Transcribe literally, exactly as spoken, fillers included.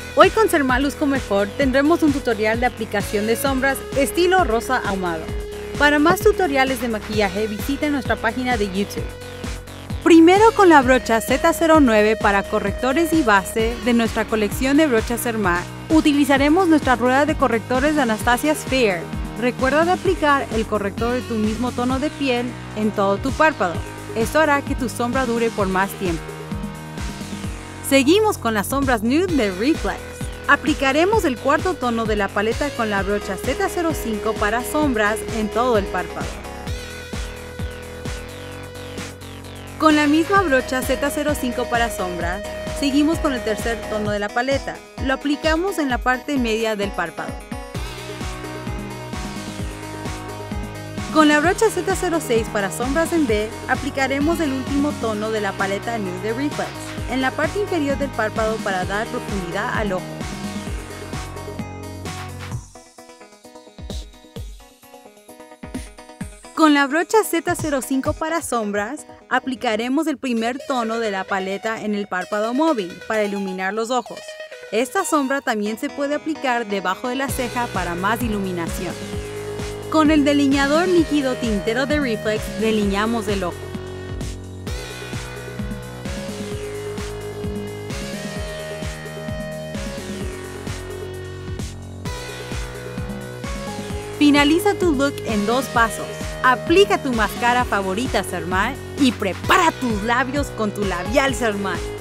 Hoy con Cermat Luzco Mejor tendremos un tutorial de aplicación de sombras estilo rosa ahumado. Para más tutoriales de maquillaje visita nuestra página de YouTube. Primero con la brocha Z cero nueve para correctores y base de nuestra colección de brochas Cermat, utilizaremos nuestra rueda de correctores de Anastasia Sphere. Recuerda de aplicar el corrector de tu mismo tono de piel en todo tu párpado. Esto hará que tu sombra dure por más tiempo. Seguimos con las sombras nude de Reflex. Aplicaremos el cuarto tono de la paleta con la brocha Z cero cinco para sombras en todo el párpado. Con la misma brocha Z cero cinco para sombras, seguimos con el tercer tono de la paleta. Lo aplicamos en la parte media del párpado. Con la brocha Z cero seis para sombras en B, aplicaremos el último tono de la paleta nude de Reflex en la parte inferior del párpado para dar profundidad al ojo. Con la brocha Z cero cinco para sombras, aplicaremos el primer tono de la paleta en el párpado móvil para iluminar los ojos. Esta sombra también se puede aplicar debajo de la ceja para más iluminación. Con el delineador líquido tintero de Reflex delineamos el ojo. Finaliza tu look en dos pasos. Aplica tu máscara favorita Cermat y prepara tus labios con tu labial Cermat.